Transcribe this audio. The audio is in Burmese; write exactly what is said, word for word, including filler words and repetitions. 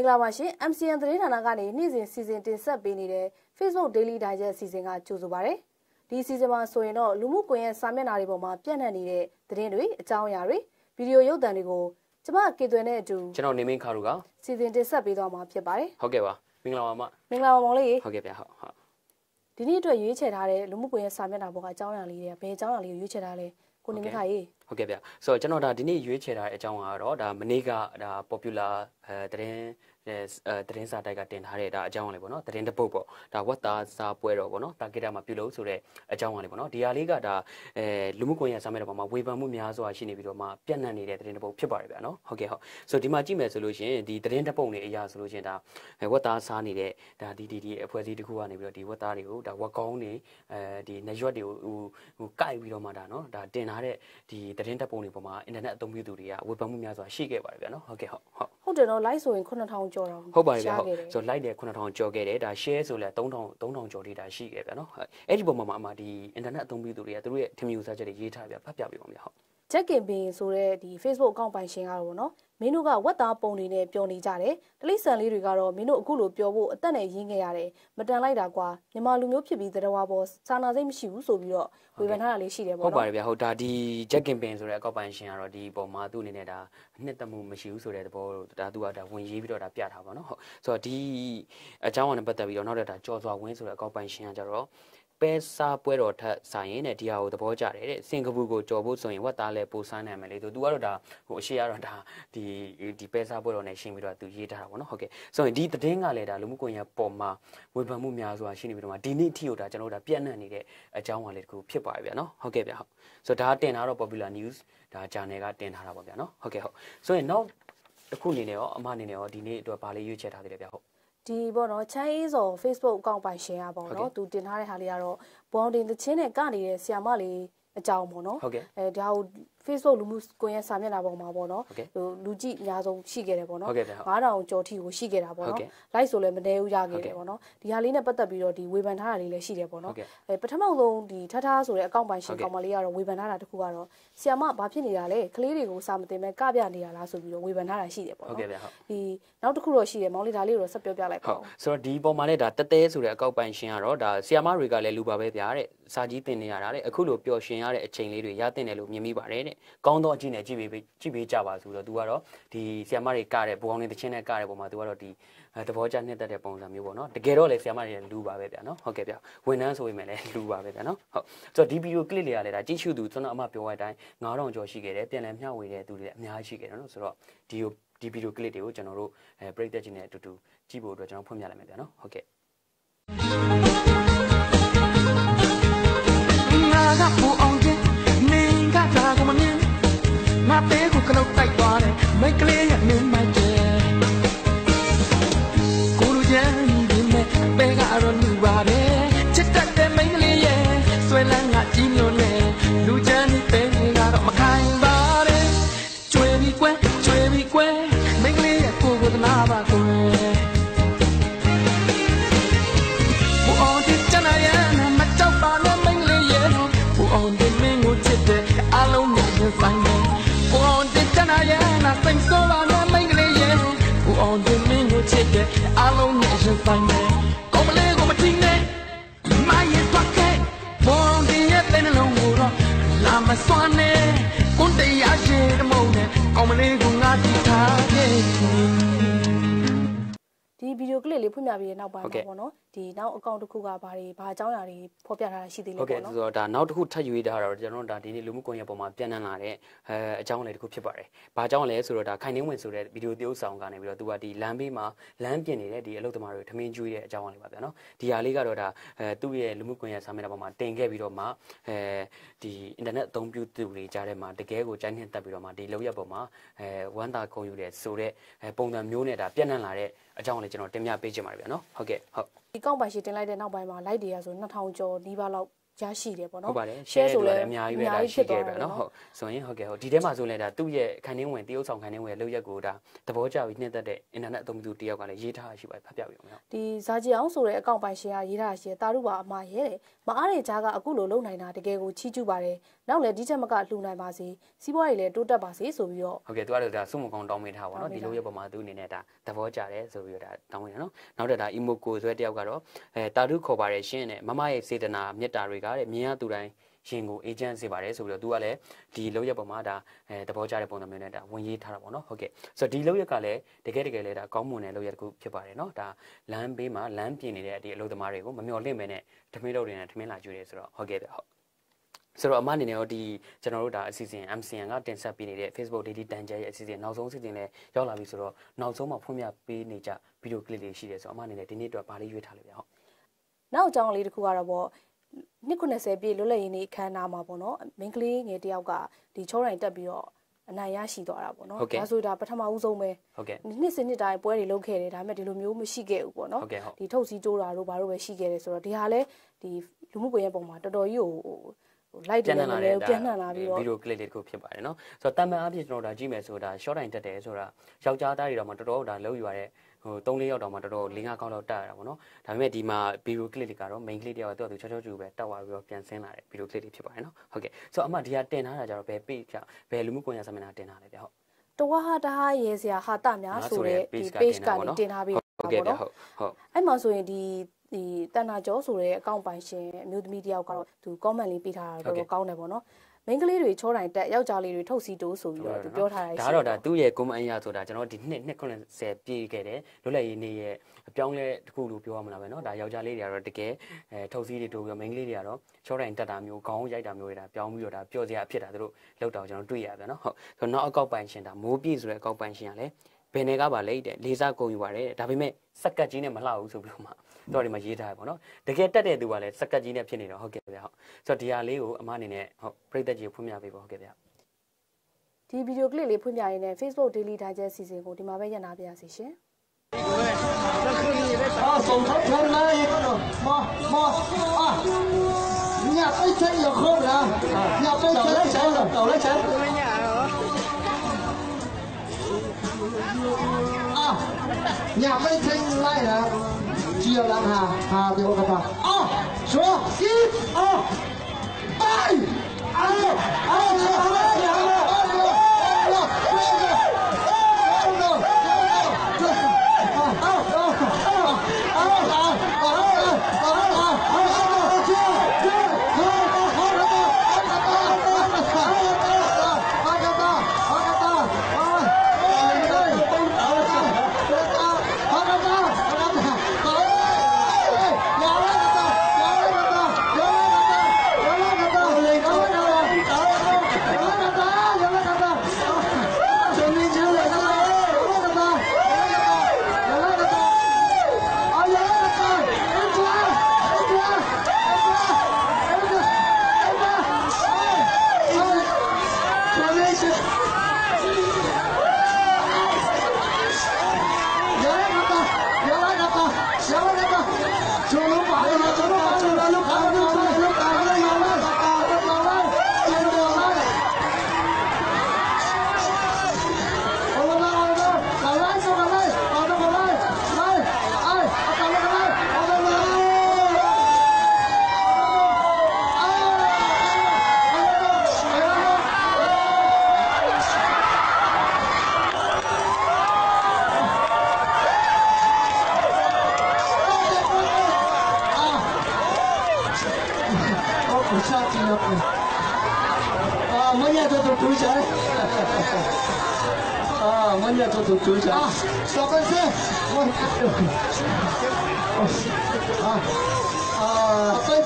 င်္ဂလာပါရှင် M C N သတင်းဌာနကနေနေ့စဉ်စီစဉ်တင်ဆက်ပေးနေတဲ့ Facebook Daily Digest စီစဉ်ကကြိုဆိုပါရစေ။ဒီစီစဉ်မှာဆိုရင်တော့လူမှုကွန်ရက်စာမျက်နှာတွေပေါ်မှာပြန့်နှံ့နေတဲ့သတင်းတွေအကြောင်းအရာတွေဗီဒီယိုရုပ်သံတွေကိုကျမကေသွဲနဲ့အတူကျွန်တော်နေမင်းခါတို့ကစီစဉ်တင်ဆက်ပေးသွားမှာဖြစ်ပါတယ်။ဟုတ်ကဲ့ပါမင်္ဂလာပါမမင်္ဂလာပါမောင်လေးဟုတ်ကဲ့ဗျဟုတ်ဟုတ်ဒီနေ့အတွက်ရွေးချယ်ထားတဲ့လူမှုကွန်ရက်စာမျက်နှာပေါ်ကအကြောင်းအရာလေးတွေကဘယ်အကြောင်းအရာလေးကိုရွေးချယ်ထားလဲကိုနေမင်းခါရေးဟုတ်ကဲ့ဗျဆိုတော့ကျွန်တော်ဒါဒီနေ့ရွေးချယ်ထားတဲ့အကြောင်းကတော့ဒါမနေ့ကဒါ popular အဲသတင်းအဲသတင်းစာတိုက်ကတင်ထားတဲ့ဒါအကြောင်းအရာလေးပေါ့နော်သတင်းတစ်ပုဒ်ပေါ့ဒါဝတ်သားစာပွဲတော်ပေါ့နော်တာဂက်တာမှာပြုလုပ်ဆိုတဲ့အကြောင်းအရာလေးပေါ့နော်ဒီဟာလေးကဒါအဲလူမှုကွန်ရက်စာမျက်နှာပေါ်မှာဝေဖန်မှုများစွာရှိနေပြီးတော့မှပြန့်နှံ့နေတဲ့သတင်းတစ်ပုဒ်ဖြစ်ပါတယ်ဗျာနော်ဟုတ်ကဲ့ဟုတ်ဆိုတော့ဒီမှာကြည့်မယ်ဆိုလို့ရှိရင်ဒီသတင်းတစ်ပုဒ်တွေအရာဆိုလို့ရှိရင်ဒါဝတ်သားစားနေတဲ့ဒါဒီဒီဒီအဖွဲ့အစည်းတစ်ခုကနေပြီးတော့ဒီဝတ်သားတွေကိုဒါဝက်ကောင်းတွေအဲဒီနရွက်တွေကိုဟိုဟိုကိုက်ပြီးတော့မှဒါနော်ဒါတင်ထားတဲ့ဒီသတင်းတစ်ပုဒ်တွေပေါ်မှာအင်တာနက်အသုံးပြုသူတွေကဝေဖန်မှုများစွာရှိခဲ့ပါတယ်ဗျာနော်ဟုတ်ကဲ့ဟုတ်ဟုတ်ဟုတ်တယ်နော် like ဆိုရင်ခုနှစ်ထောင်ကျော်တော့ဟုတ်ပါတယ်ဗျဟုတ်ဆိုတော့ like တယ်ခုနှစ်ထောင်ကျော်ခဲ့တယ်ဒါ share ဆိုလဲသုံးထောင်သုံးထောင်ကျော်လေးဒါရှိခဲ့ဗျာနော်အဲ့ဒီပုံမှာအမှဒီ internet အသုံးပြုသူတွေကသူတို့ရဲ့ထင်မြင်ယူဆချက်တွေရေးထားပြဖတ်ပြပေးပါဦးဗျဟုတ်ဂျက်ကင်ပင်ဆိုတဲ့ဒီ Facebook အကောင့်ပိုင်ရှင်ကတော့ဗောနော်မင်းတို့ကဝက်သားပုံတွေနဲ့ပျော်နေကြတယ်တလိဆန်လေးတွေကတော့မင်းတို့အခုလိုပျော်ဖို့အသက်နဲ့ရင်းခဲ့ရတယ်မတန်လိုက်တာကွာမြန်မာလူမျိုးဖြစ်ပြီးသတ္တဝါပေါ်စာနာစိတ်မရှိဘူးဆိုပြီးတော့ဝေဖန်ထားတာလေးရှိတယ်ဗောနော်ဟုတ်ပါတယ်ဗျဟုတ်ဒါဒီဂျက်ကင်ပင်ဆိုတဲ့အကောင့်ပိုင်ရှင်ကတော့ဒီပုံမှာသူ့အနေနဲ့ဒါနှစ်သက်မှုမရှိဘူးဆိုတဲ့သဘောဒါသူကဒါဝင်ရေးပြီးတော့ဒါပြထားပါနော်ဟုတ်ဆိုတော့ဒီအကြောင်းအရာနဲ့ပတ်သက်ပြီးတော့နောက်တော့ဒါကြော်စွာဝင်းဆိုတဲ့အကောင့်ပိုင်ရှင်ကကြတော့ပဲစားပွဲတော်ထက်ဆိုင်ရင်တဲ့ဒီဟာကိုသဘောကျတယ်တဲ့စင်ကာပူကိုကြော်ဖို့ဆိုရင်ဝက်သားလဲပိုစားနိုင်မယ်လေသူသူကတော့ဒါဟိုအရှိရတော့ဒါဒီဒီပဲစားပွဲတော်နဲ့ရှင်းပြီးတော့သူရေးထားတာပေါ့နော်ဟုတ်ကဲ့ဆိုရင်ဒီသတင်းကလည်းဒါလူမှုကွန်ရက်ပေါ်မှာဝေဖန်မှုများစွာရှိနေပြီးတော့မှဒီနေ့အထိကိုဒါကျွန်တော်တို့ဒါပြန့်နှံ့နေတဲ့အကြောင်းအရာလေးတခုဖြစ်ပါတယ်ဗျာနော်ဟုတ်ကဲ့ဗျာဟုတ်ဆိုတော့ဒါတင်ထားတော့ popular news ဒါ channel ကတင်ထားတာပေါ့ဗျာနော်ဟုတ်ကဲ့ဟုတ်ဆိုရင်နောက်တစ်ခုအနေနဲ့ရောအမအနေနဲ့ရောဒီနေ့အတွက်ဗာလေးရွေးချယ်ထားသေးတယ်ဗျာဟုတ်ဒီပေါ့နော်ချမ်းအေးစော် Facebook အကောင့်ပိုင်ရှင်ရပေါ့နော်သူတင်ထားတဲ့ဟာလေးကတော့ဘောင်တင်သချင်းနဲ့ကနေတဲ့ဆီယာမလေးအကြောင်းပေါ့နော်အဲဒါကို Facebook လူမှုကွန်ရက်စာမျက်နှာပေါ်မှာပေါ့နော်ဟိုလူကြည့်အများဆုံးရှိခဲ့တယ်ပေါ့နော်ငါးထောင်ကျော်ထိကိုရှိခဲ့တာပေါ့နော် like ဆိုလည်းမနေဘူးရခဲ့တယ်ပေါ့နော်ဒီဟာလေးနဲ့ပတ်သက်ပြီးတော့ဒီဝေဖန်ထားတာလေးလည်းရှိတယ်ပေါ့နော်အဲပထမဆုံးဒီထထဆိုတဲ့အကောင့်ပိုင်ရှင်ကောင်မလေးကတော့ဝေဖန်ထားတာတခုကတော့ဆီယာမဘာဖြစ်နေတာလဲကလေးတွေကိုစာမတင်မဲ့ကပြနေတာလားဆိုပြီးတော့ဝေဖန်ထားတာရှိတယ်ပေါ့နော်ဒီနောက်တစ်ခုတော့ရှိတယ်မောင်လေးဒါလေးကိုဆက်ပြောပြလိုက်ပါဦးဆိုတော့ဒီပုံမှာလည်းဒါတတဲဆိုတဲ့အကောင့်ပိုင်ရှင်ကတော့ဒါဆီယာမတွေကလည်းလူပါပဲဗျာတဲ့စာကြီးတင်နေရတာတဲ့အခုလိုပျော်ရွှင်ရတဲ့အချိန်လေးတွေရတင်တယ်လို့မြင်မိပါတယ်တဲ့ကောင်းသောအကြည့်နဲ့ကြည့်ပေးကြည့်ပေးကြပါဆိုတော့ तू ကတော့ဒီဆီယာမတွေကတဲ့ဘူအောင်နေတချင်းနဲ့ကတဲ့ပုံမှာ तू ကတော့ဒီသဘောကျနှစ်သက်တဲ့ပုံစံမျိုးပေါ့နော်တကယ်တော့လေဆီယာမတွေလူပါပဲဗျာနော်ဟုတ်ကဲ့ဗျာဝန်ထမ်းဆိုပေမဲ့လည်းလူပါပဲဗျာနော်ဟုတ်ဆိုတော့ဒီဗီဒီယိုကလစ်လေးရလဲဒါကြည့်ရှုသူကျွန်တော်အမပြောတဲ့အတိုင်းငါးထောင်ကျော်ရှိခဲ့တယ်ပြန်လည်မျှဝေတဲ့သူတွေအများကြီးရှိခဲ့တယ်နော်ဆိုတော့ဒီဒီဗီဒီယိုကလစ်တွေကိုကျွန်တော်တို့အဲပရိသတ်ချင်းနဲ့အတူတူကြည့်ဖို့အတွက်ကျွန်တော်ဖွင့်ပြလိုက်မယ်ဗျာနော်ဟုတ်ကဲ့ငါကဘူအောင်ချင်းမင်းကဒါကမင်းငါပဲကိုကလောက်တိုက်သွားတယ်မိတ်ကလေးရဲ့မင်းမကျဲကိုလူချမ်းဒီမဲ့ပဲကတော့လူပါတယ်ချစ်တတ်တဲ့မိတ်ကလေးရဲ့ဆွဲလန်းငါကြီးလို့နဲ့လူချမ်းပဲကတော့မခိုင်ပါနဲ့ကျွေးပြီးကွယ်ကျွေးပြီးကွယ်မိတ်ကလေးရဲ့ကိုကိုသနာပါကွယ်ဘူအောင်ချစ်ချနာရဲ့မကြောက်ပါနဲ့မိတ်ကလေးရဲ့ဘူအောင်ဒီမင်းကိုချစ်တဲ့အလုံးနဲ့ရင်ဆိုင်တယ်ဘူအောင်ဒီချနာရဲ့နာစိတ်ဆိုးပါနဲ့မိတ်ကလေးရဲ့ဘူအောင်ဒီမင်းကိုချစ်တဲ့အလုံးနဲ့ရင်ဆိုင်တယ်ကောင်းမလေးကိုမထင်နဲ့မရဲ့သွားခဲ့ဘူအောင်ဒီရဲ့တဲ့နှလုံးကိုတော့လာမစွမ်းနဲ့ကိုယ်တရားရှိတဲ့မုံနဲ့ကောင်းမလေးကိုငါကြည့်ထားခဲ့ဒီဗီဒီယိုကလစ်လေးဖွင့်ပြပြီးတဲ့နောက်ပိုင်းမှာပေါ့နော်ဒီနောက်အကောင့်တစ်ခုကဘာတွေဘာအကြောင်းအရာတွေဖော်ပြထားတာရှိသေးလဲပေါ့နော်ဟုတ်ကဲ့ဆိုတော့ဒါနောက်တစ်ခုထပ်ရွေးထားတာတော့ကျွန်တော်တို့ဒါဒီနေ့လူမှုကွန်ရက်ပေါ်မှာပြန့်နှံ့လာတဲ့အဲအကြောင်းလေးတစ်ခုဖြစ်ပါတယ်။ဘာအကြောင်းလဲဆိုတော့ဒါခိုင်နှင်းဝင်ဆိုတဲ့ဗီဒီယိုသရုပ်ဆောင်ကနေပြီးတော့သူကဒီလမ်းဘေးမှာလမ်းပြင်နေတဲ့ဒီအလုပ်သမားတွေထမင်းကျွေးတဲ့အကြောင်းလေးပါဗျာနော်။ဒီဟာလေးကတော့ဒါအဲသူ့ရဲ့လူမှုကွန်ရက်စာမျက်နှာပေါ်မှာတင်ခဲ့ပြီးတော့မှအဲဒီအင်တာနက်အသုံးပြုသူတွေကြားထဲမှာတကယ်ကိုကြိုက်နှစ်သက်ပြီးတော့မှဒီလောက်ရက်ပေါ်မှာအဲဝမ်းသာခုံယူတဲ့ဆိုတဲ့ပုံစံမျိုးနဲ့ဒါပြန့်နှံ့လာတဲ့အကြောင်းလေးကျွန်တော်တင်ပြပေးချင်ပါတယ်ဗျာနော်။ဟုတ်ကဲ့ဟုတ်ဒီကောင့်ပိုင်ရှင်တင်လိုက်တဲ့နောက်ပိုင်းမှာ like တွေကဆိုနှစ်ထောင်ကျော်နီးပါးလောက်ကြားရှိတယ်ပေါ့နော်ဟုတ်ပါတယ် share ဆိုလည်းအများကြီးပဲဒါရှိခဲ့ပဲเนาะဟုတ်ဆိုရင်ဟုတ်ကဲ့ဟုတ်ဒီထဲမှာဆိုလဲဒါသူ့ရဲ့ခန်းနှင်းဝင်တရုပ်ဆောင်ခန်းနှင်းဝင်လောက်ရက်ကိုဒါသဘောကျပြီးနှင်းသက်တဲ့အင်တာနက်အသုံးပြုသူတယောက်ကလည်းရေးထားရှိပါတယ်ဖတ်ပြပြအောင်နော်ဒီဇာကြည်အောင်ဆိုတဲ့အကောင့်ပိုင်ရှင်ကရေးထားရှိတယ်တာရုပါအမှားရဲတယ်မအားတဲ့ကြားကအခုလိုလုံနိုင်တာတကယ်ကိုချီးကျူးပါတယ်နောက်လည်းဒီချက်မကလှူနိုင်ပါစေစီးပွားရေးလည်းတိုးတက်ပါစေဆိုပြီးတော့ဟုတ်ကဲ့သူကတော့ဒါစုမကောင်တောင်းမိထားပါတော့ဒီလိုရဲ့ပုံမှာသူအနေနဲ့ဒါသဘောကျတယ်ဆိုပြီးတော့ဒါတောင်းမိတယ်နော်နောက်တော့ဒါ emoco ဆိုတဲ့တယောက်ကတော့အဲတာရုခေါ်ပါတယ်ရှင်နဲ့မမရဲ့စေတနာမေတ္တာတွေကတဲ့မြင်ရသူတိုင်းရှင်ကို agent စေပါတယ်ဆိုပြီးတော့သူကလည်းဒီလောက်ရက်ပုံမှာဒါအဲသဘောကျတဲ့ပုံစံမျိုးနဲ့ဒါဝင်ရေးထားတာပေါ့နော်ဟုတ်ကဲ့ဆိုတော့ဒီလောက်ရက်ကလည်းတကယ်တကယ်လည်းဒါကောင်းမွန်တဲ့လောက်ရက်တစ်ခုဖြစ်ပါတယ်နော်ဒါလမ်းဘေးမှာလမ်းပြင်နေတဲ့ဒီအလုပ်သမားတွေကိုမမျှော်လင့်မဲနဲ့ထမင်းတို့တွေနဲ့ထမင်းလာကျွေးတယ်ဆိုတော့ဟုတ်ကဲ့ဗျဟုတ်ဆိုတော့အမအနေနဲ့တော့ဒီကျွန်တော်တို့ဒါအစီအစဉ် M C N ကတင်ဆက်ပေးနေတဲ့ Facebook Daily တန်ကြဲရဲ့အစီအစဉ်နောက်ဆုံးအစီအစဉ်လည်းရောက်လာပြီဆိုတော့နောက်ဆုံးမှာဖွင့်ပြပေးနေကြဗီဒီယိုကလစ်တွေရှိတယ်ဆိုတော့အမအနေနဲ့ဒီနေ့အတွက်ဗာလေးရွေးထားလို့ဗျဟုတ်နောက်အကြောင်းလေးတစ်ခုကတော့ပေါ့နှစ်ခုနှစ်ဆယ်ပြည့်လွတ်လပ်ရေးနေ့အခမ်းအနားမှာပေါ့နော်မင်းကလေးငယ်တယောက်ကဒီချောရိုင်တက်ပြီးတော့အနိုင်ရရှိသွားတာပေါ့နော်ဒါဆိုဒါပထမဦးဆုံးပဲဟုတ်ကဲ့နှစ်စဉ်နှစ်တိုင်းပွဲတွေလုပ်ခဲ့တယ်ဒါပေမဲ့ဒီလိုမျိုးမရှိခဲ့ဘူးပေါ့နော်ဒီထုတ်စည်းကြိုးတာတို့ဘာလို့ပဲရှိခဲ့တယ်ဆိုတော့ဒီဟာလဲဒီလူမှုကွန်ရက်ပုံမှာတော်တော်ကြီးကိုလိုက်တယ်လည်းပြန်နှံ့လာပြီးတော့ဗီဒီယိုကလစ်လေးတစ်ခုဖြစ်ပါတယ်နော်ဆိုတော့တမန်အဖြစ်ကျွန်တော်ဒါကြည့်မယ်ဆိုတာ short time တက်တယ်ဆိုတာယောက်ျားသားတွေတော့မှတော်တော်ဒါလောက်ယူရတဲ့ဟိုသုံးလေးယောက်တော့မှတော်တော်လေးငါးခေါက်လောက်တက်ရတာပေါ့နော်ဒါပေမဲ့ဒီမှာဗီဒီယိုကလစ်တွေကတော့ main ကလစ်တယောက်တော့သူချောချောကျူပဲတက်သွားပြီးတော့ပြန်ဆင်းလာတဲ့ဗီဒီယိုကလစ်တွေဖြစ်ပါတယ်နော်ဟုတ်ကဲ့ဆိုတော့အမဒီကတင်ထားတာကြတော့ဘယ် page ကဘယ်လူမှုကွန်ရက်စာမျက်နှာတင်ထားလဲဗျဟုတ်တဝဟာတဟာရေစရာဟာတများဆိုတဲ့ဒီ page ကနေတင်ထားပြီးဟုတ်ကဲ့ဗျဟုတ်ဟုတ်အဲ့မှာဆိုရင်ဒီဒီတန်နာကျော်ဆိုတဲ့အကောင့်ပိုင်ရှင်အမျိုးသမီးတယောက်ကတော့သူ comment လေးပေးထားတာတော့ကောင်းတယ်ပေါ့နော်မိန်းကလေးတွေချောတိုင်တက်ယောက်ျားလေးတွေထုတ်စီတိုးဆိုပြီးတော့သူပြောထားတာရှိတယ်ဒါတော့ဒါသူ့ရဲ့ comment အရာဆိုတာကျွန်တော်ဒီနှစ်နှစ်ခုနှစ်ဆယ်ပြည့်ခဲ့တယ်လွတ်လပ်ရေးနေ့ရဲ့အပြောင်းလဲတစ်ခုလို့ပြောရမလားပဲเนาะဒါယောက်ျားလေးတွေကတော့တကယ်အဲထုတ်စီတွေတိုးပြီးမိန်းကလေးတွေကတော့ချောတိုင်တက်တာမျိုးခေါင်းရိုက်တာမျိုးတွေဒါပြောင်းပြီးတော့ဒါပျော့စရာဖြစ်တာသူတို့လောက်တော့ကျွန်တော်တွေ့ရပြန်เนาะဟုတ်ဆိုတော့နောက်အကောက်ပိုင်ရှင်ဒါမိုးပြည့်ဆိုတဲ့အကောက်ပိုင်ရှင်ကလည်းဘယ်နယ်ကပါလဲတဲ့လေးစားကုန်ယူပါတယ်ဒါပေမဲ့စက်ကတ်ကြီးနဲ့မလှဘူးဆိုပြီးတော့မှတော့ဒီမှာရေးထားရပါတော့တကယ်တက်တဲ့သူကလည်းစက်ကတ်ကြီးနဲ့ဖြစ်နေတော့ဟုတ်ကဲ့ဗျဟုတ်ဆိုတော့ဒီဟာလေးကိုအမအနေနဲ့ဟုတ်ပရိသတ်ကြီးဖွင့်ပြပေးပါဟုတ်ကဲ့ဗျဒီဗီဒီယိုကလစ်လေးဖွင့်ပြရင်းနဲ့ Facebook Daily Digest စီစဉ်ကိုဒီမှာပဲရပ်နာပြရစီရှင်啊，手头全来一个，妈妈啊，你家被钱也喝不了，你家被钱钱了，找来钱。啊，你家被钱来了，只要让他他给我个吧。啊，说一二，哎，哎，哎，两个两个，哎呦，哎呦，哎呦，哎呦，这，啊啊啊！啊，我也做做主持人。啊，我也做做主持人。啊，小本事，我啊啊，本